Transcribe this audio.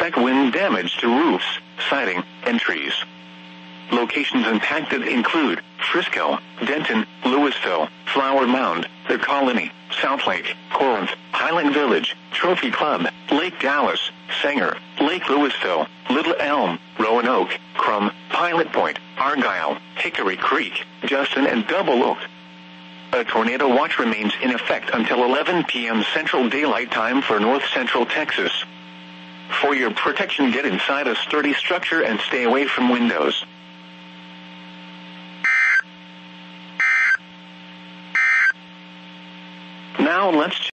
expect wind damage to roofs, siding, and trees. Locations impacted include Frisco, Denton, Louisville, Flower Mound, The Colony, Southlake, Corinth, Highland Village, Trophy Club, Lake Dallas, Sanger, Lake Louisville, Little Elm, Roanoke, Crum, Pilot Point, Argyle, Hickory Creek, Justin, and Double Oak. A tornado watch remains in effect until 11 p.m. Central Daylight Time for North Central Texas. For your protection, get inside a sturdy structure and stay away from windows. Now let's